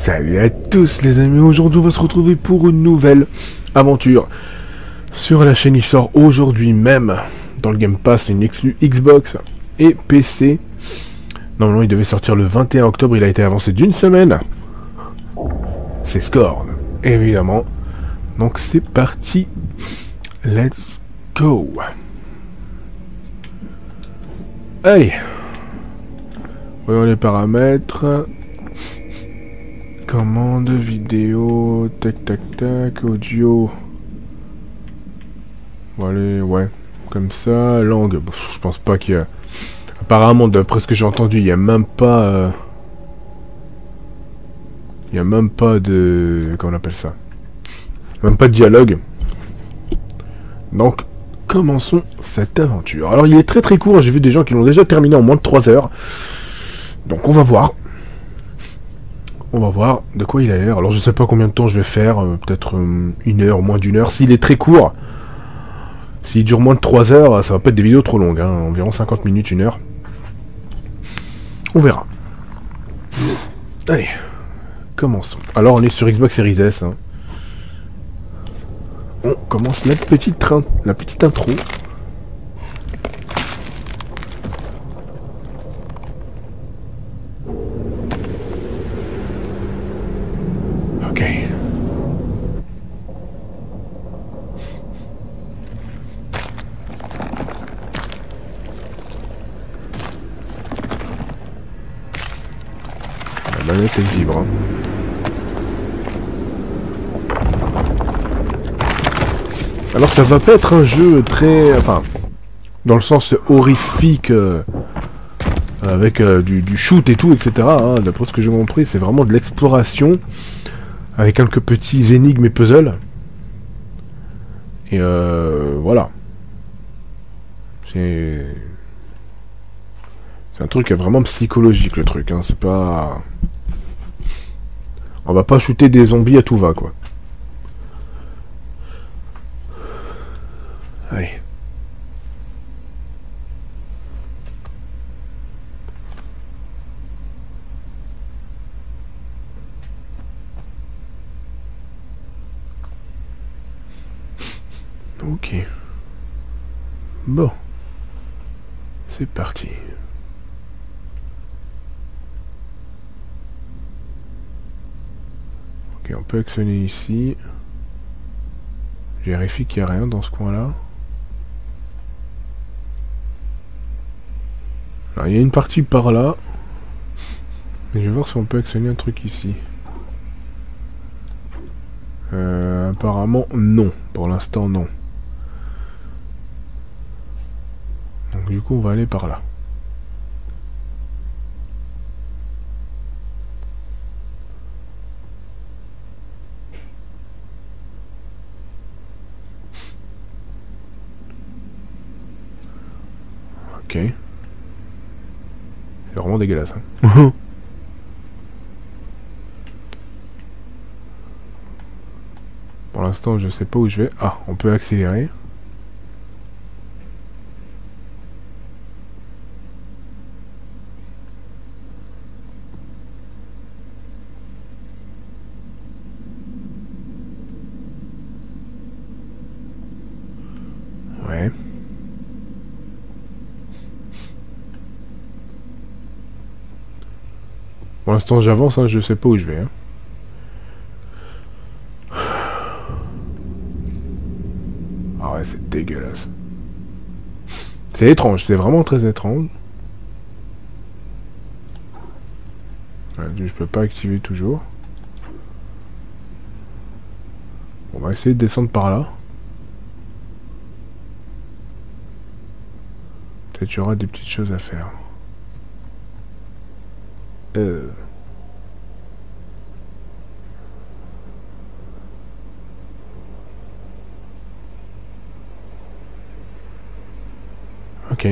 Salut à tous les amis, aujourd'hui on va se retrouver pour une nouvelle aventure sur la chaîne. Il sort aujourd'hui même dans le Game Pass, une exclue Xbox et PC. Normalement il devait sortir le 21 octobre, il a été avancé d'une semaine. C'est Scorn, évidemment. Donc c'est parti, let's go. Allez, voyons les paramètres. Commande, vidéo, tac tac tac, audio. Bon allez, ouais, comme ça, langue, je pense pas qu'il y a... Apparemment, d'après ce que j'ai entendu, il y a même pas... Il y a même pas de... Comment on appelle ça? Même pas de dialogue. Donc, commençons cette aventure. Alors, il est très très court, j'ai vu des gens qui l'ont déjà terminé en moins de 3 heures. Donc, on va voir. On va voir de quoi il a l'air. Alors je sais pas combien de temps je vais faire, peut-être 1 heure, moins d'1 heure. S'il est très court, s'il dure moins de 3 heures, ça va pas être des vidéos trop longues, hein, environ 50 minutes, 1 heure. On verra. Allez, commençons. Alors on est sur Xbox Series S. Hein. On commence la petite intro. Ok. La manette elle vibre. Hein. Alors ça va pas être un jeu très... Enfin, dans le sens horrifique, avec du shoot et tout, etc. Hein, d'après ce que j'ai compris, c'est vraiment de l'exploration. Avec quelques petits énigmes et puzzles. Et voilà. C'est un truc vraiment psychologique, le truc. Hein. C'est pas... On va pas shooter des zombies à tout va, quoi. Allez. Ok. Bon. C'est parti. Ok, on peut actionner ici. Je vérifie qu'il n'y a rien dans ce coin-là. Alors, il y a une partie par là. Mais je vais voir si on peut actionner un truc ici. Apparemment, non. Pour l'instant, non. Donc du coup on va aller par là. Ok. C'est vraiment dégueulasse. Hein. Pour l'instant je sais pas où je vais. Ah, on peut accélérer. Ouais. Pour l'instant j'avance, hein, je sais pas où je vais. Hein. Ah ouais, c'est dégueulasse. C'est étrange, c'est vraiment très étrange. Ouais, je peux pas activer toujours. On va essayer de descendre par là. Peut-être qu'il y aura des petites choses à faire. Ok.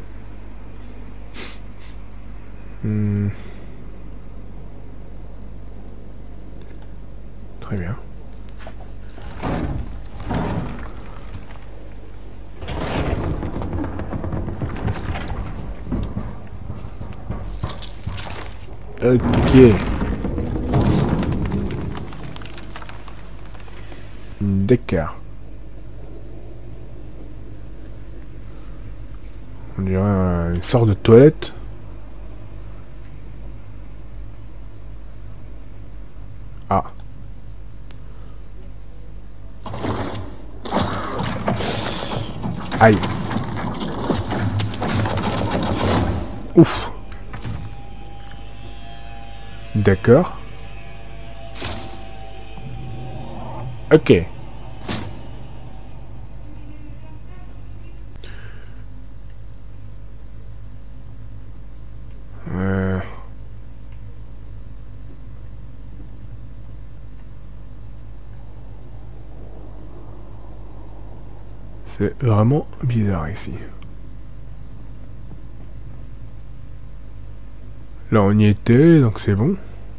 Très bien. Ok. D'accord. On dirait une sorte de toilette. Ah. Aïe. Ouf. D'accord. Ok. C'est vraiment bizarre ici. Là on y était, donc c'est bon.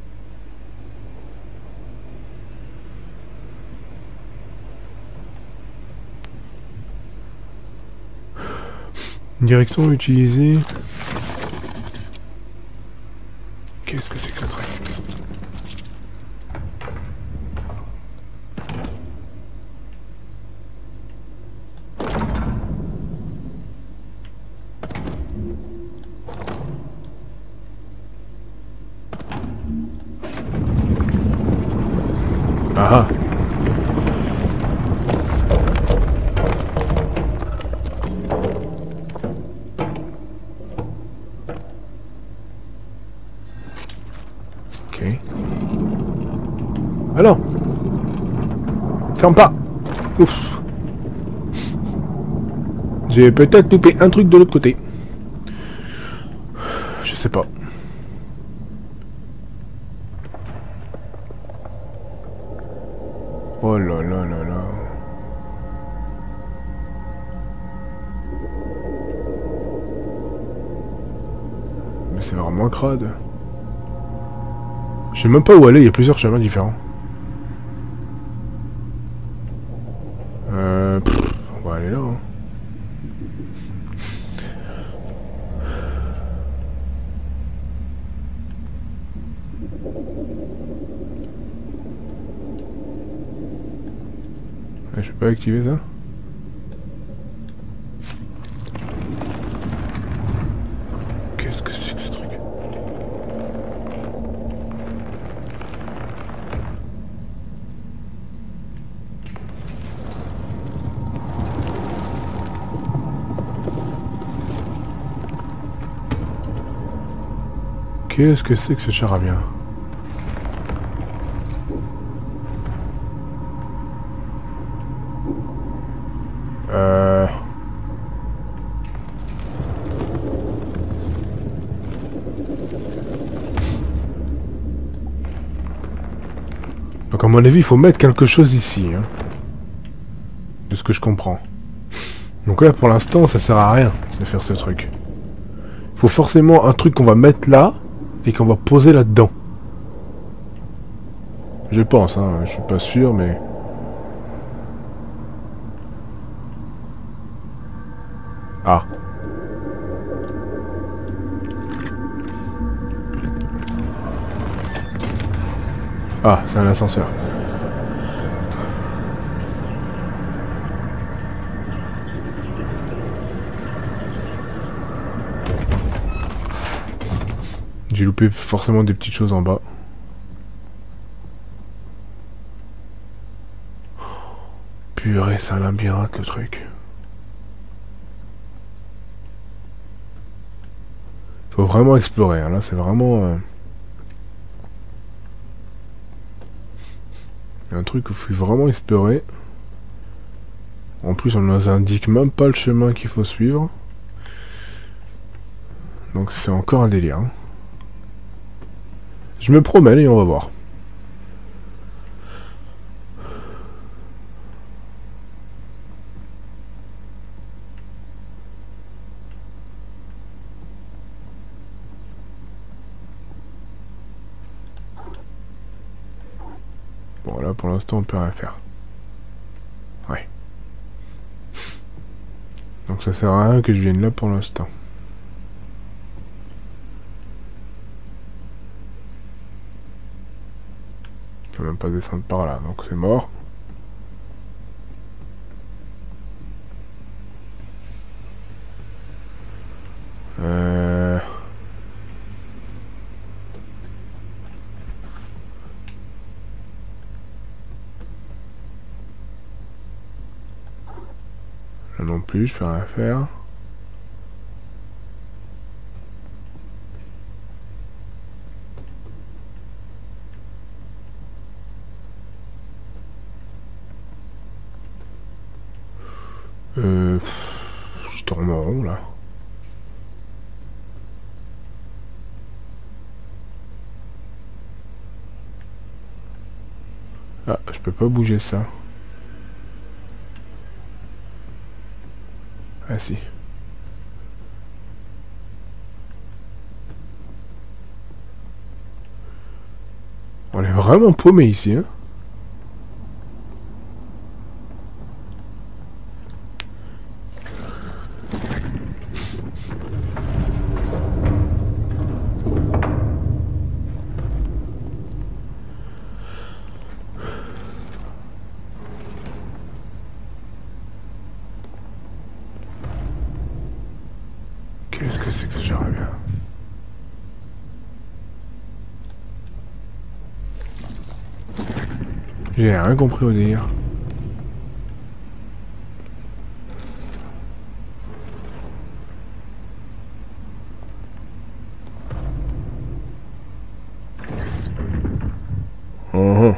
Direction utilisée. Qu'est-ce que c'est que ce truc? Ah ah. Ok. Ah non. Ferme pas. Ouf. J'ai peut-être loupé un truc de l'autre côté. Je sais pas. Oh là là là là. Mais c'est vraiment crade. Je sais même pas où aller, il y a plusieurs chemins différents. On va aller là. Hein. Je peux pas activer ça? Qu'est-ce que c'est que ce truc? Qu'est-ce que c'est que ce charabia? Donc à mon avis, il faut mettre quelque chose ici. Hein, de ce que je comprends. Donc là, pour l'instant, ça sert à rien de faire ce truc. Il faut forcément un truc qu'on va mettre là et qu'on va poser là-dedans. Je pense, hein, je suis pas sûr, mais... Ah. Ah, c'est un ascenseur. J'ai loupé forcément des petites choses en bas. Purée, c'est un labyrinthe le truc. Faut vraiment explorer, hein. Là c'est vraiment... un truc qu'il faut vraiment explorer. En plus on nous indique même pas le chemin qu'il faut suivre. Donc c'est encore un délire. Hein. Je me promène et on va voir. Bon là pour l'instant on peut rien faire. Ouais. Donc ça sert à rien que je vienne là pour l'instant. Je peux même pas descendre par là, donc c'est mort. Euh... Là non plus, je fais rien à faire. Je tourne en rond là. Ah, je peux pas bouger ça. Ah si. On est vraiment paumé ici, hein. Qu'est-ce que c'est que ce charabia? J'ai rien compris au délire. Uhum.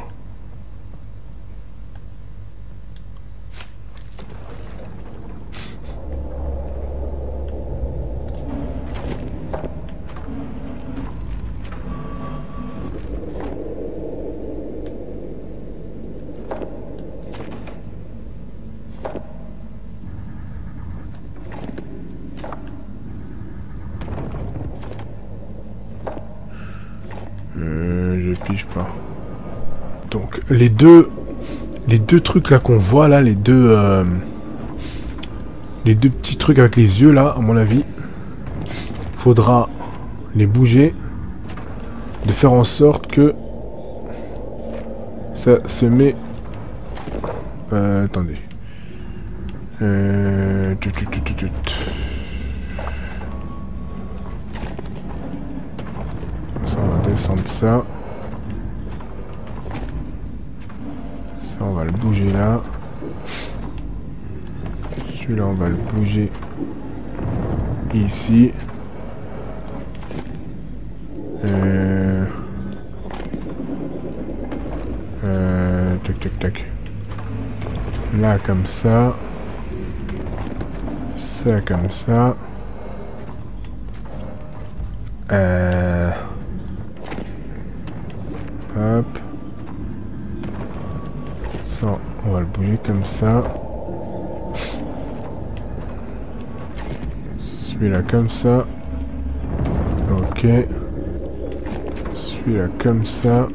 Je pige pas. Donc les deux trucs là qu'on voit là, les deux petits trucs avec les yeux là, à mon avis, faudra les bouger, de faire en sorte que ça se met. Attendez. Ça, on va descendre ça. Ça, on va le bouger là. Celui-là, on va le bouger ici. Tac, tac, tac. Là, comme ça. Ça, comme ça. Hop. Ça, on va le bouger comme ça. Celui-là comme ça. Ok. Celui-là comme ça.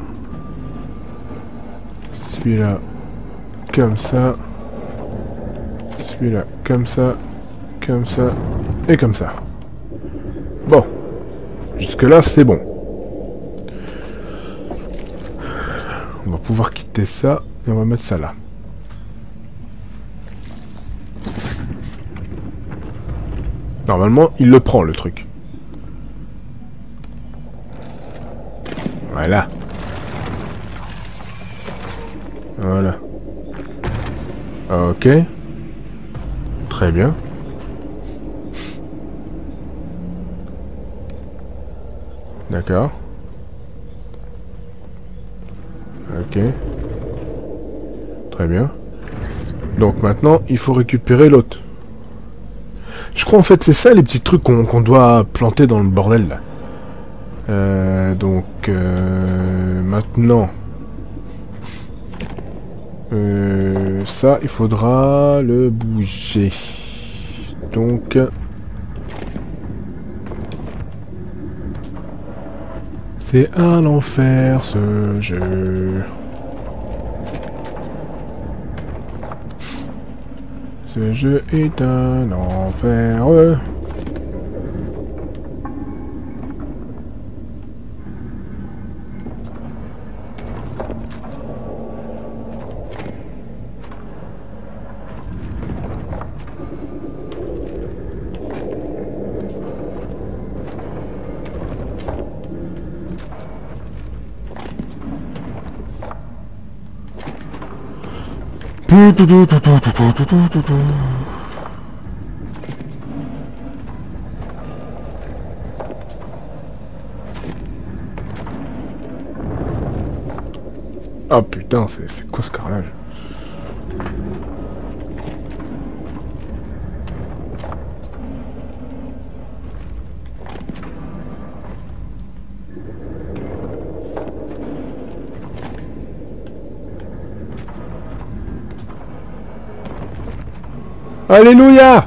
Celui-là comme ça. Celui-là comme ça. Comme ça. Et comme ça. Bon. Jusque-là, c'est bon. On va pouvoir quitter ça. Et on va mettre ça là. Normalement, il le prend, le truc. Voilà. Voilà. Ok. Très bien. D'accord. Ok. Très bien. Donc maintenant, il faut récupérer l'autre. Je crois en fait c'est ça les petits trucs qu'on doit planter dans le bordel là. Maintenant, ça il faudra le bouger. Donc c'est un enfer ce jeu. Ce jeu est un enfer. Ah putain, c'est quoi ce carrelage? Alléluia!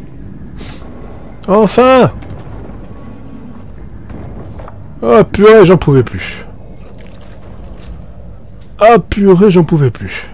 Enfin! Oh purée, j'en pouvais plus. Ah purée, j'en pouvais plus.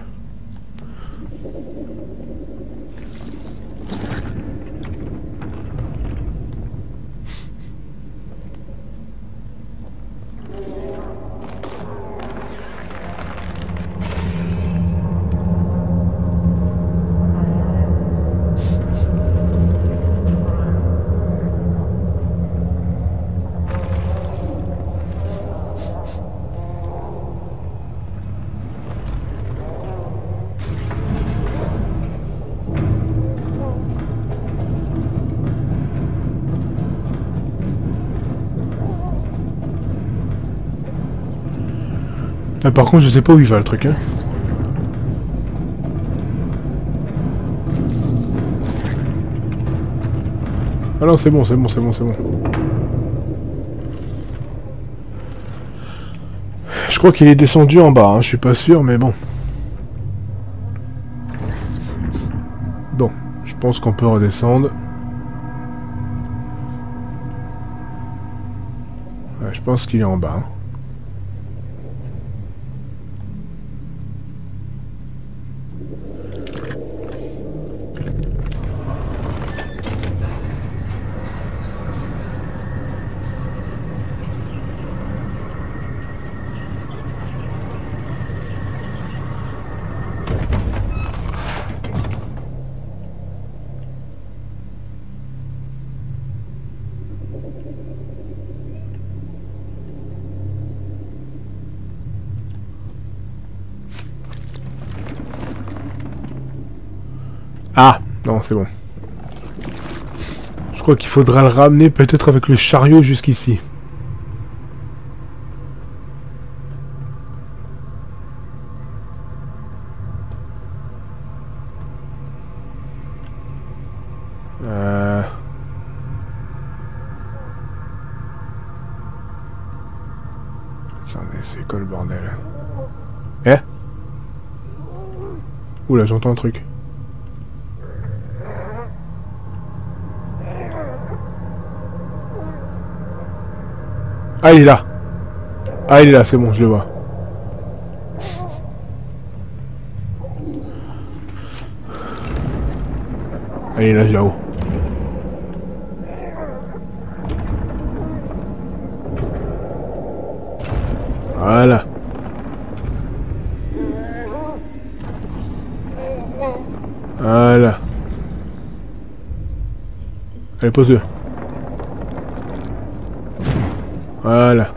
Ah, par contre, je sais pas où il va le truc, hein. Ah non, c'est bon, c'est bon, c'est bon, c'est bon. Je crois qu'il est descendu en bas, hein, je suis pas sûr, mais bon. Bon, je pense qu'on peut redescendre. Ouais, je pense qu'il est en bas. Hein. Ah, non, c'est bon. Je crois qu'il faudra le ramener peut-être avec le chariot jusqu'ici. Attendez, c'est quoi le bordel? Eh? Oula, j'entends un truc. Ah, il est là. Ah, il est là, c'est bon, je le vois. Ah, il est là, là-haut. Voilà. Voilà. Allez, pose-le. Voilà.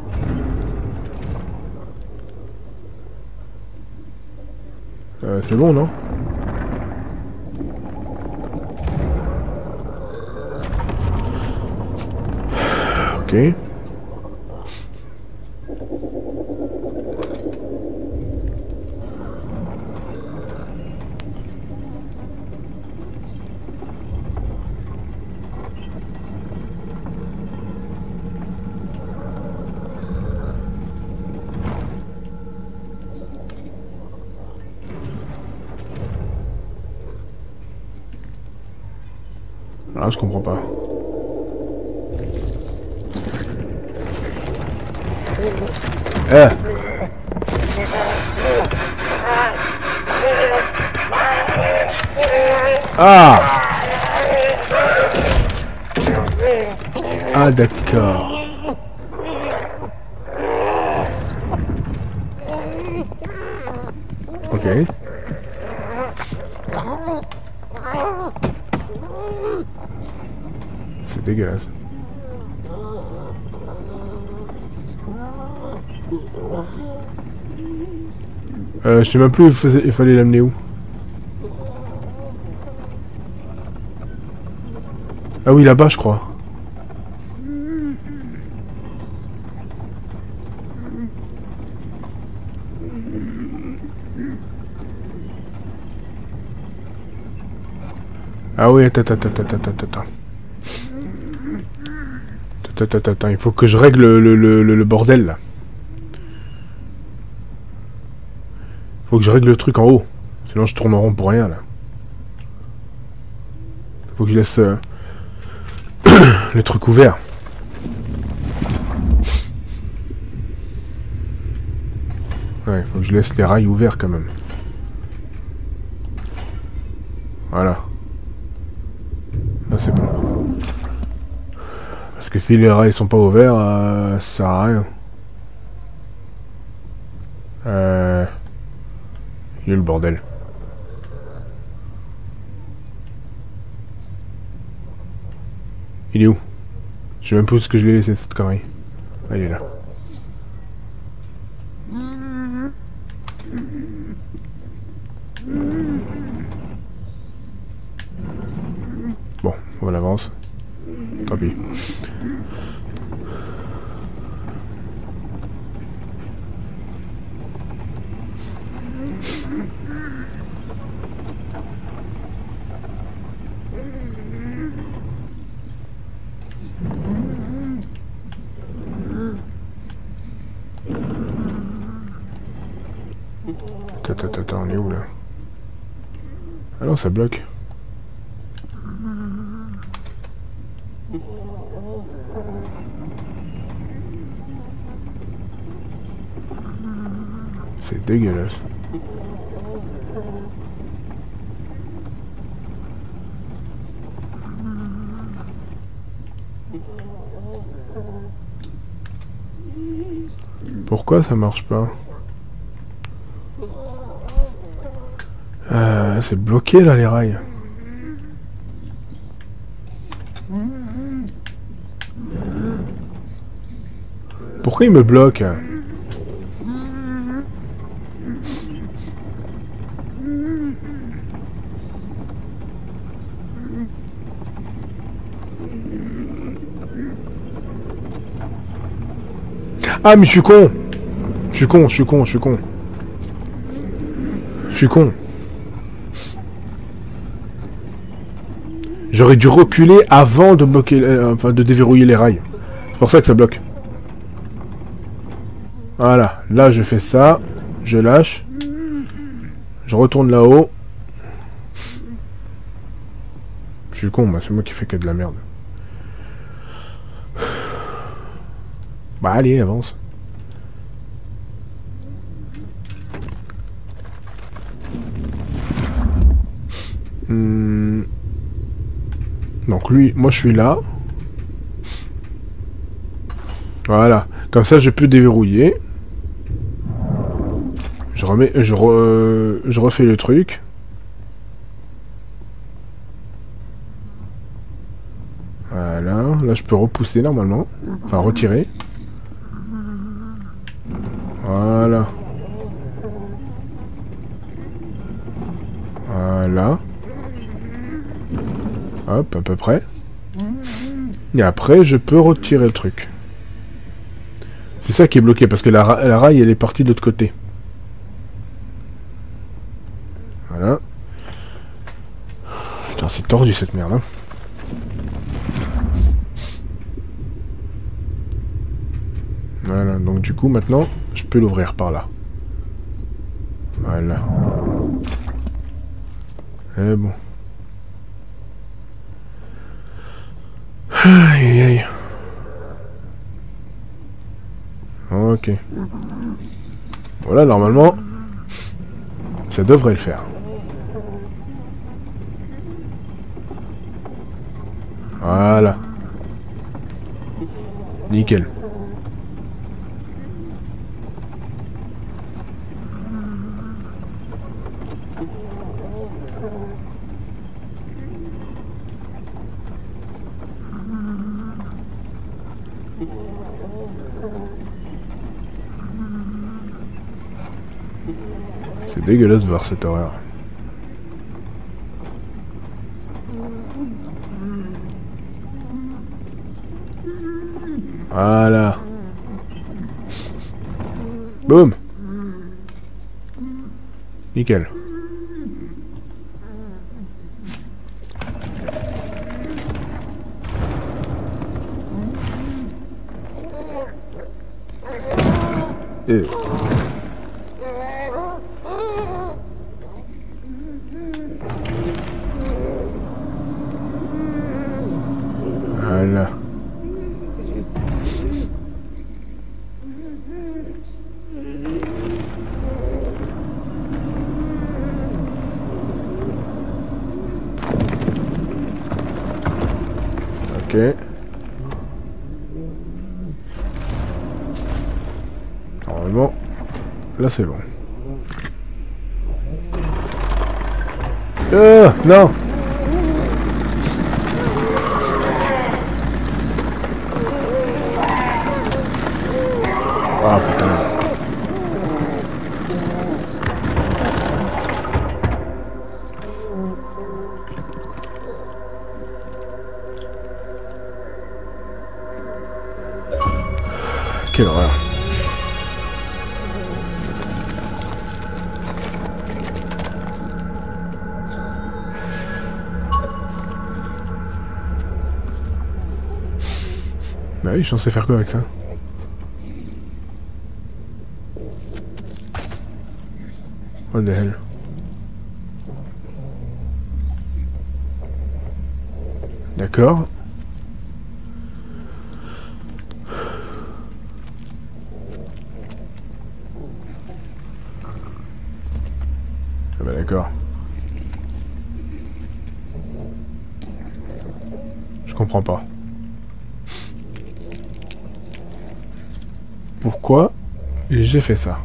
C'est bon, non? Ok. Ah, je comprends pas. Eh! Ah! Ah, d'accord. Ok. C'est dégueulasse. Je sais même plus il fallait l'amener où. Ah oui, là-bas, je crois. Ah oui, attends. Attends, il faut que je règle le bordel, là. Faut que je règle le truc en haut. Sinon, je tourne en rond pour rien, là. Faut que je laisse le truc ouvert. Ouais, faut que je laisse les rails ouverts, quand même. Voilà. Là, c'est bon. Parce que si les rails sont pas ouverts, ça sert à rien. Il est le bordel. Il est où? Je sais même pas où est-ce que je l'ai laissé, cette connerie. Ah, il est là. Bon, on avance. Tant pis. Attends, on est où là? Ah non, ça bloque. C'est dégueulasse. Pourquoi ça marche pas? C'est bloqué là les rails. Pourquoi il me bloque? Ah mais je suis con. Je suis con. J'aurais dû reculer avant de bloquer, enfin de déverrouiller les rails. C'est pour ça que ça bloque. Voilà, là je fais ça, je lâche, je retourne là-haut. Je suis con, bah c'est moi qui fais que de la merde. Bah allez, avance. Donc lui, moi je suis là. Voilà, comme ça je peux déverrouiller. Je remets, je refais le truc. Voilà, là je peux repousser normalement. Enfin retirer. Voilà. Voilà. Hop, à peu près. Et après, je peux retirer le truc. C'est ça qui est bloqué, parce que la rail, elle est partie de l'autre côté. Voilà. Putain, c'est tordu cette merde, hein. Voilà, donc du coup, maintenant, je peux l'ouvrir par là. Voilà. Et bon. Aïe aïe. Ok. Voilà, normalement, ça devrait le faire. Voilà. Nickel. C'est dégueulasse de voir cette horreur. Voilà. Boum. Nickel. Et... Voilà. Ok. Normalement, là c'est bon. Non. Ah putain. Quelle horreur. Bah oui, je suis censé faire quoi avec ça? What the hell? D'accord. Ah bah d'accord. Je comprends pas. Pourquoi j'ai fait ça?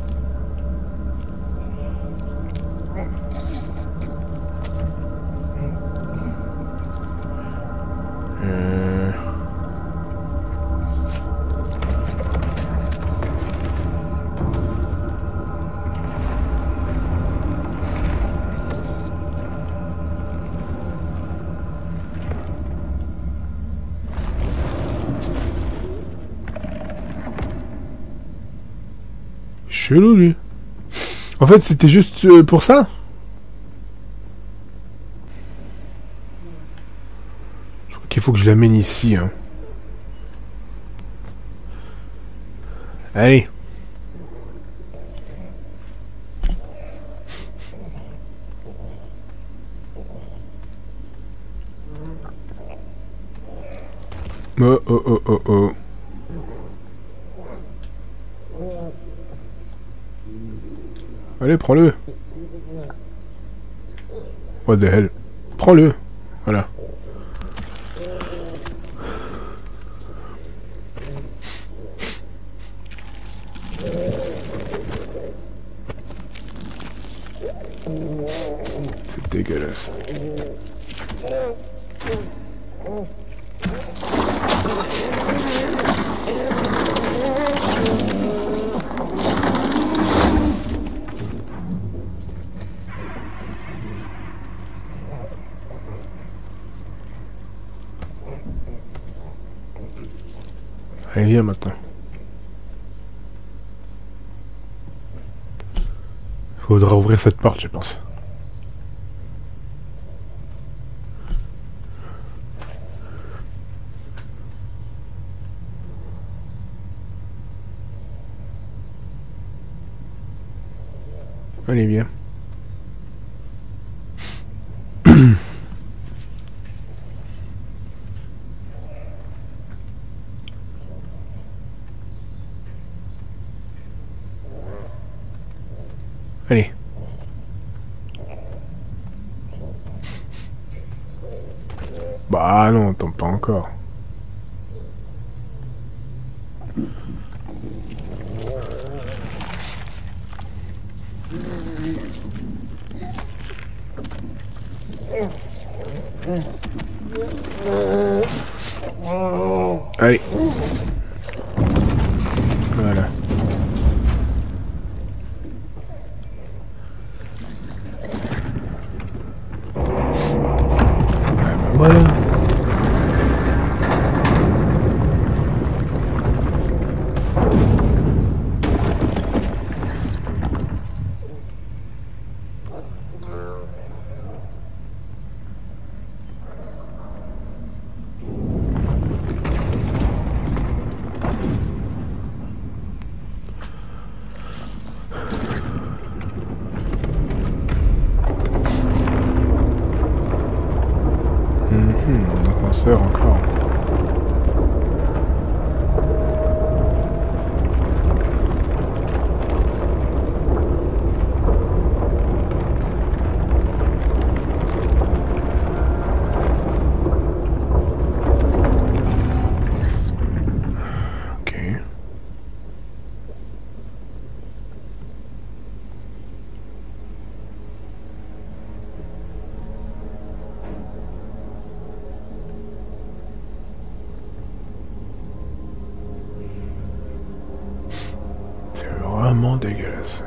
Chelou lui. En fait, c'était juste pour ça. Je crois qu'il faut que je l'amène ici. Hein. Allez. Oh oh oh oh oh. Allez, prends-le. What the hell? Prends-le. Voilà. C'est dégueulasse. Allez, viens maintenant. Faudra ouvrir cette porte, je pense. Allez, viens. Allez. Bah non, attends pas encore. Allez. Voilà. Ah ben voilà. vraiment dégueulasse.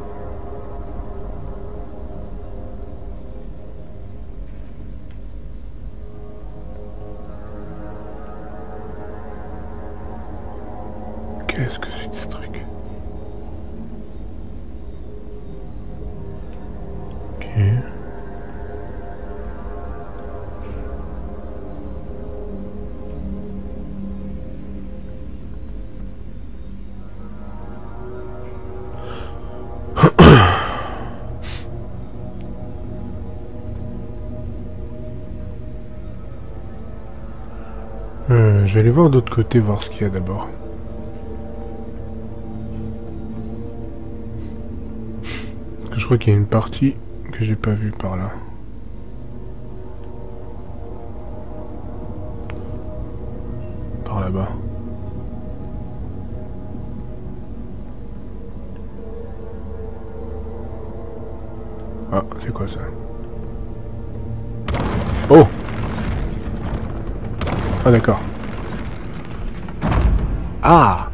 Qu'est-ce que c'est que ce truc? Ok. Je vais aller voir d'autre côté, voir ce qu'il y a d'abord. Parce que je crois qu'il y a une partie que j'ai pas vue par là. Par là-bas. Ah, c'est quoi ça? Oh! Ah d'accord. Ah!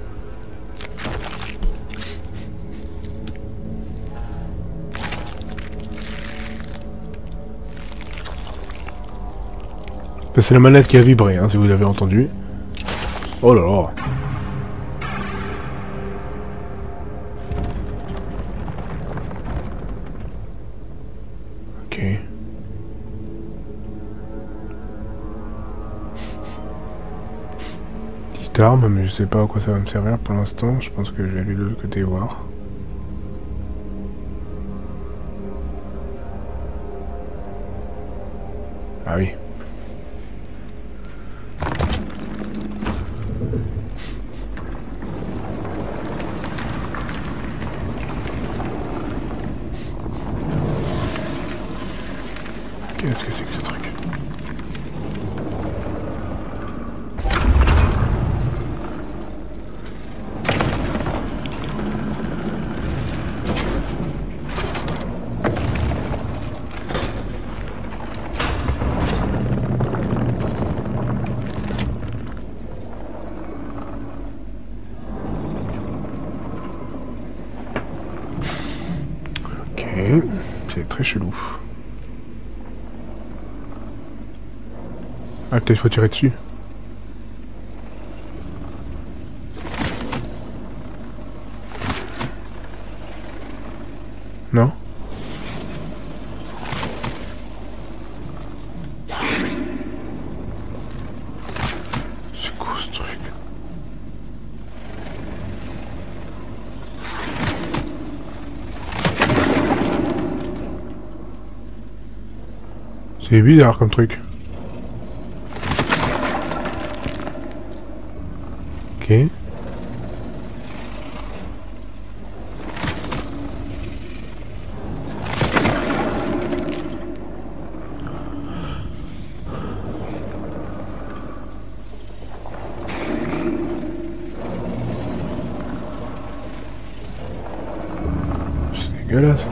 C'est la manette qui a vibré, hein, si vous l'avez entendu. Oh là là. Ok. Petite arme, mais je sais pas à quoi ça va me servir pour l'instant. Je pense que je vais aller de l'autre côté voir. Ah oui. Qu'est-ce que c'est que ce truc? Ok, c'est très chelou. Ah, peut-être faut tirer dessus. Non? C'est quoi ce truc? C'est bizarre comme truc. Ok. C'est dégueulasse.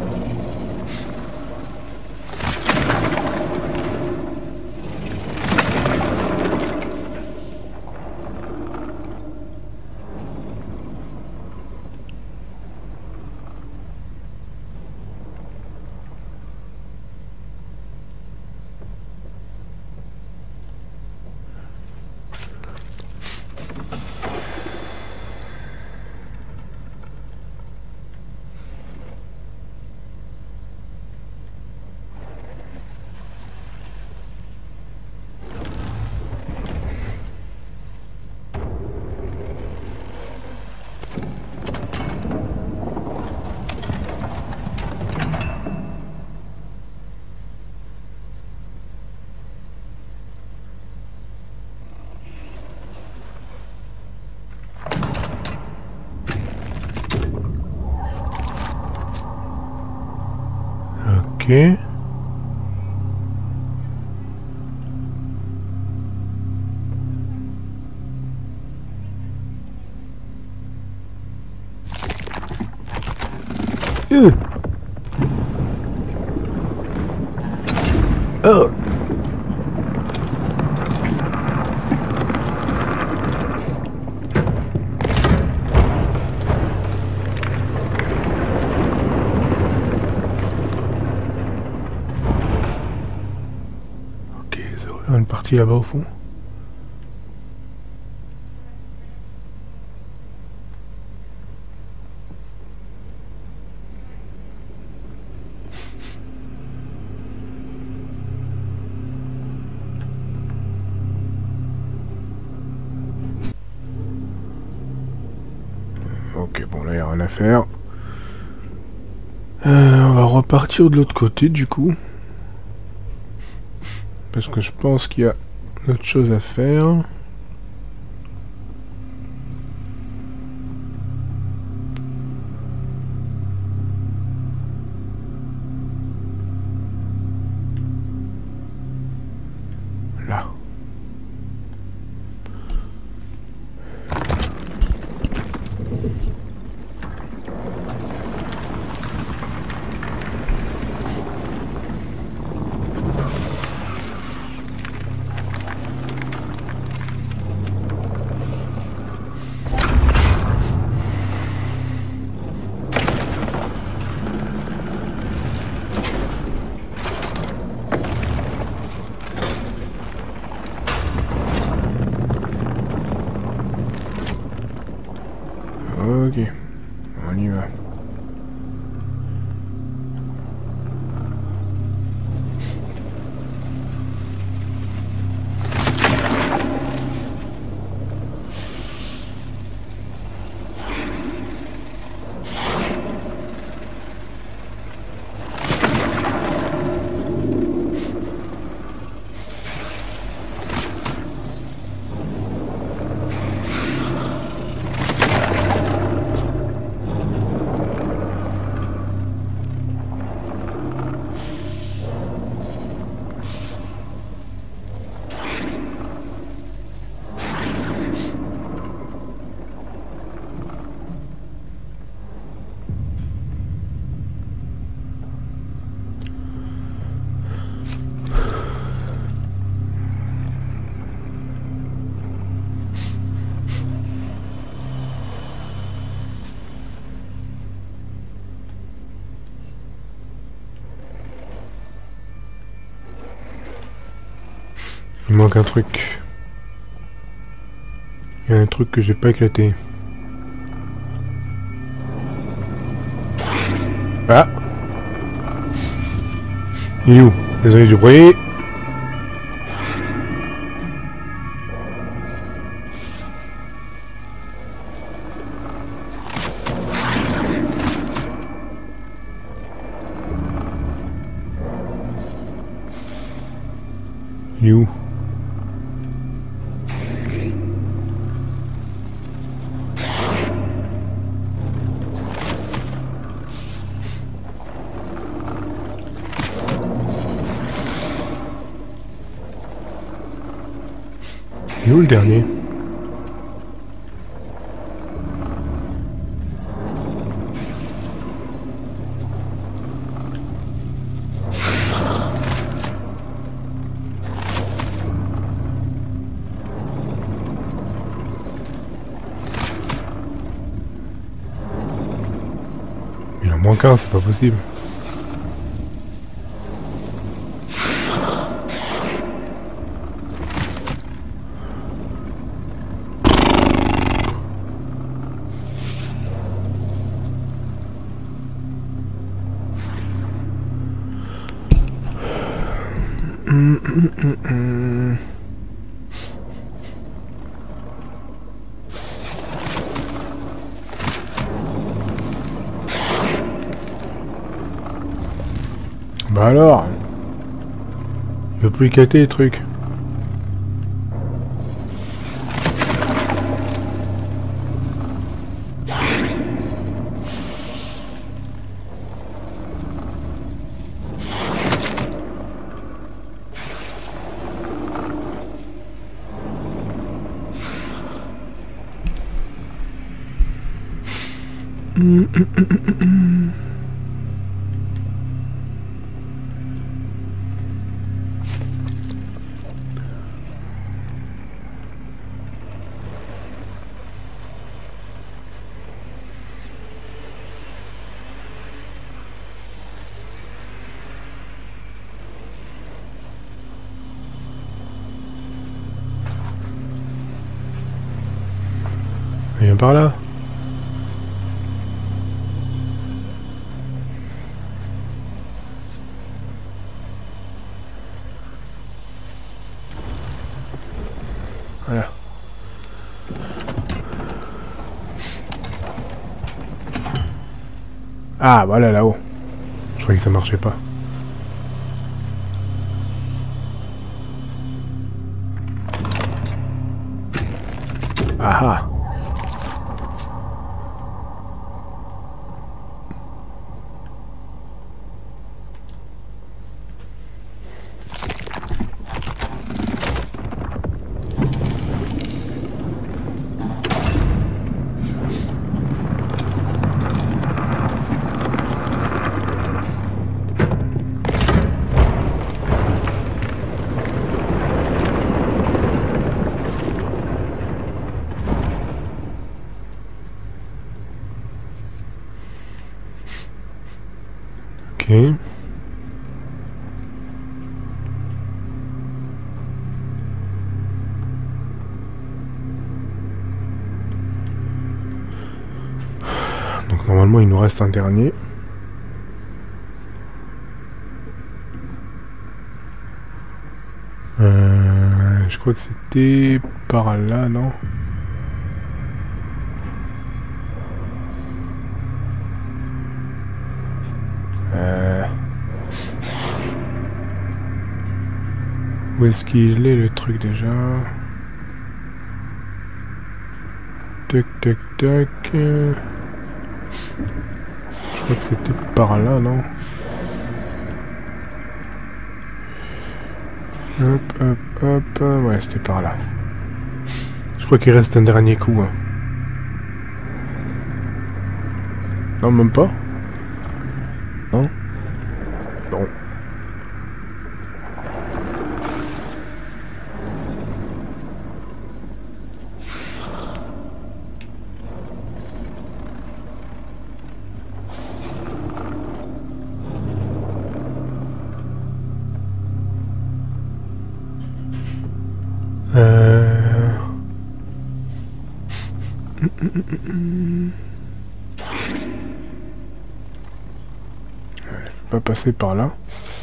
Ok. Oh. parti là-bas au fond? Ok, bon là il n'y a rien à faire. On va repartir de l'autre côté du coup. Parce que je pense qu'il y a d'autres choses à faire. Là. Ok, on y va. Il manque un truc. Il y a un truc que j'ai pas éclaté. Ah! Il est où? Désolé du bruit. Il est où? Il est où le dernier? Il en manque un, c'est pas possible. Bah alors, il veut plus éclater les trucs. Viens par là. Voilà. Ah, voilà, là-haut. Je croyais que ça marchait pas. Ah ah. Ok. Donc normalement il nous reste un dernier. Je crois que c'était par là, non? Où est-ce qu'il est le truc déjà? Tac tac tac. Je crois que c'était par là, non? Hop hop hop. Ouais, c'était par là. Je crois qu'il reste un dernier coup. Hein. Non, même pas. Non. Bon. Je peux pas passer par là.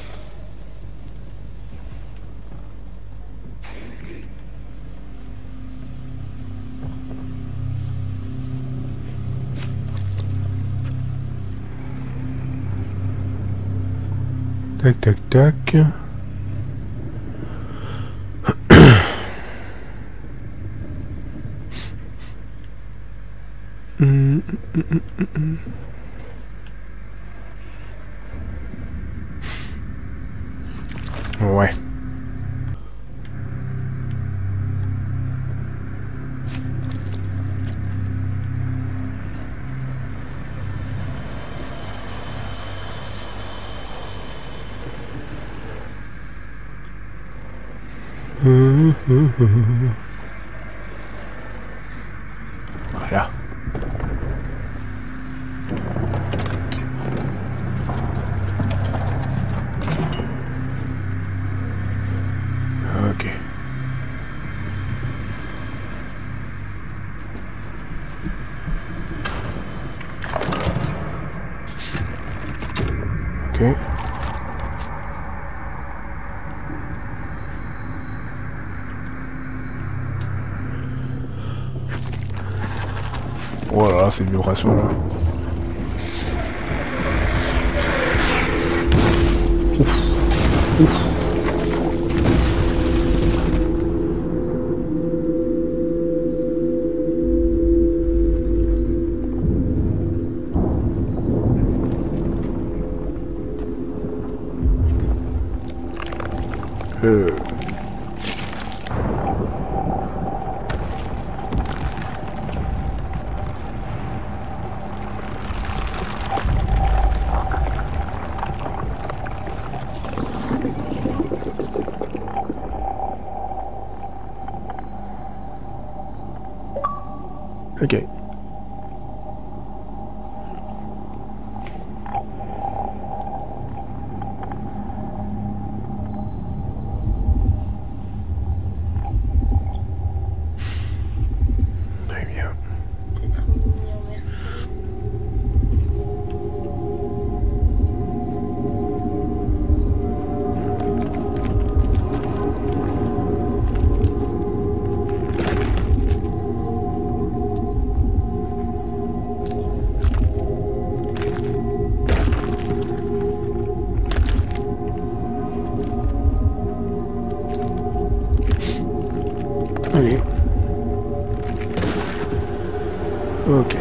Tac tac tac. Ouais. Voilà. Ok. Ok. Oh là là, c'est une vibration là. Ouf. Ouf. Ok. Très bien. Ok.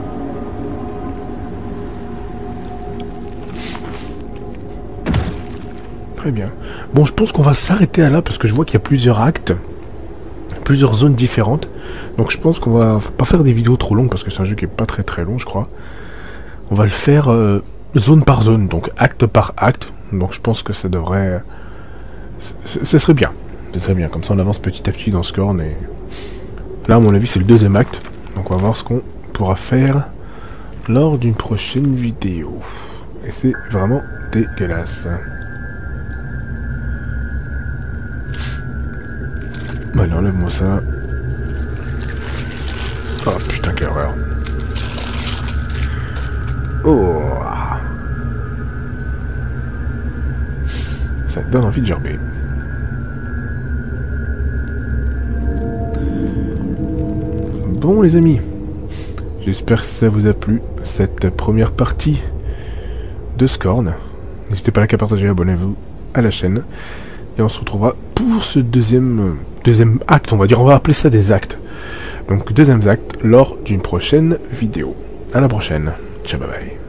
Très bien. Bon, je pense qu'on va s'arrêter à là parce que je vois qu'il y a plusieurs actes, plusieurs zones différentes. Donc je pense qu'on va pas faire des vidéos trop longues parce que c'est un jeu qui est pas très très long, je crois. On va le faire zone par zone, donc acte par acte. Donc je pense que ça devrait... Ce serait bien. Ce serait bien, comme ça on avance petit à petit dans Scorn. Et là, à mon avis, c'est le deuxième acte. Donc on va voir ce qu'on pourra faire lors d'une prochaine vidéo. Et c'est vraiment dégueulasse. Allez, enlève-moi ça. Oh putain, quelle horreur. Oh. Ça donne envie de gerber. Bon les amis, j'espère que ça vous a plu, cette première partie de Scorn. N'hésitez pas à liker, partager, abonnez-vous à la chaîne. Et on se retrouvera pour ce deuxième acte, on va dire, on va appeler ça des actes. Donc deuxième acte lors d'une prochaine vidéo. À la prochaine. Ciao, bye bye.